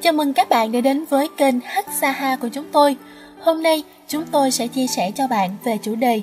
Chào mừng các bạn đã đến với kênh Hasaha của chúng tôi. Hôm nay chúng tôi sẽ chia sẻ cho bạn về chủ đề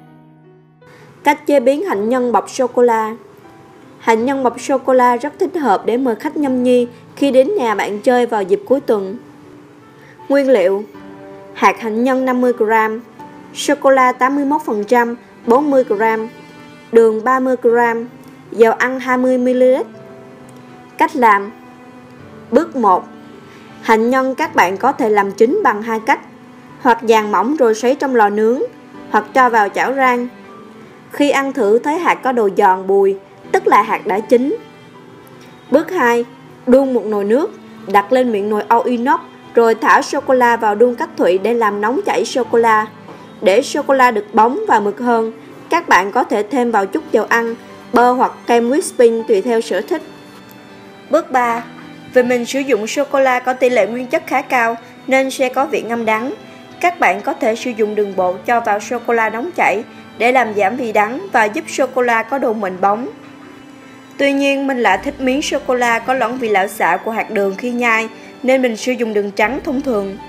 cách chế biến hạnh nhân bọc sô-cô-la. Hạnh nhân bọc sô-cô-la rất thích hợp để mời khách nhâm nhi khi đến nhà bạn chơi vào dịp cuối tuần. Nguyên liệu: hạt hạnh nhân 50g, sô-cô-la 81%, 40g, đường 30g, dầu ăn 20ml. Cách làm: Bước 1. Hạnh nhân các bạn có thể làm chín bằng hai cách: hoặc dàn mỏng rồi sấy trong lò nướng, hoặc cho vào chảo rang. Khi ăn thử thấy hạt có độ giòn bùi, tức là hạt đã chín. Bước 2. Đun một nồi nước, đặt lên miệng nồi âu inox, rồi thả sô-cô-la vào đun cách thủy để làm nóng chảy sô-cô-la. Để sô-cô-la được bóng và mượt hơn, các bạn có thể thêm vào chút dầu ăn, bơ hoặc kem whipping tùy theo sở thích. Bước 3. Vì mình sử dụng sô-cô-la có tỷ lệ nguyên chất khá cao nên sẽ có vị ngâm đắng. Các bạn có thể sử dụng đường bột cho vào sô-cô-la nóng chảy để làm giảm vị đắng và giúp sô-cô-la có độ mịn bóng. Tuy nhiên, mình lại thích miếng sô-cô-la có lẫn vị lạo xạo của hạt đường khi nhai nên mình sử dụng đường trắng thông thường.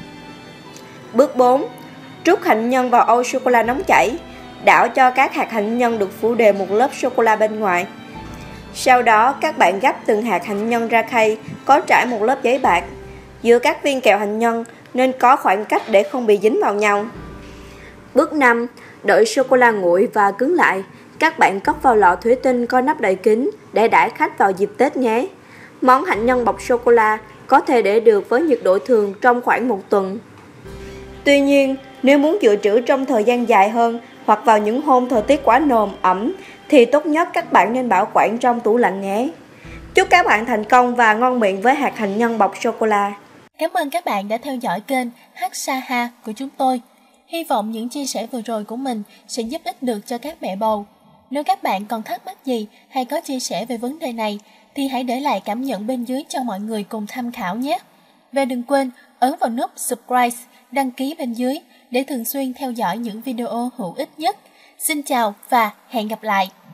Bước 4. Trút hạnh nhân vào âu sô-cô-la nóng chảy. Đảo cho các hạt hạnh nhân được phủ đều một lớp sô-cô-la bên ngoài. Sau đó, các bạn gắp từng hạt hạnh nhân ra khay có trải một lớp giấy bạc. Giữa các viên kẹo hạnh nhân nên có khoảng cách để không bị dính vào nhau. Bước 5. Đợi sô-cô-la nguội và cứng lại. Các bạn cất vào lọ thủy tinh có nắp đậy kín để đãi khách vào dịp Tết nhé. Món hạnh nhân bọc sô-cô-la có thể để được với nhiệt độ thường trong khoảng 1 tuần. Tuy nhiên, nếu muốn dự trữ trong thời gian dài hơn hoặc vào những hôm thời tiết quá nồm ẩm thì tốt nhất các bạn nên bảo quản trong tủ lạnh nhé. Chúc các bạn thành công và ngon miệng với hạt hạnh nhân bọc sô-cô-la. Cảm ơn các bạn đã theo dõi kênh Hasaha của chúng tôi. Hy vọng những chia sẻ vừa rồi của mình sẽ giúp ích được cho các mẹ bầu. Nếu các bạn còn thắc mắc gì hay có chia sẻ về vấn đề này thì hãy để lại cảm nhận bên dưới cho mọi người cùng tham khảo nhé. Và đừng quên ấn vào nút subscribe, đăng ký bên dưới để thường xuyên theo dõi những video hữu ích nhất. Xin chào và hẹn gặp lại!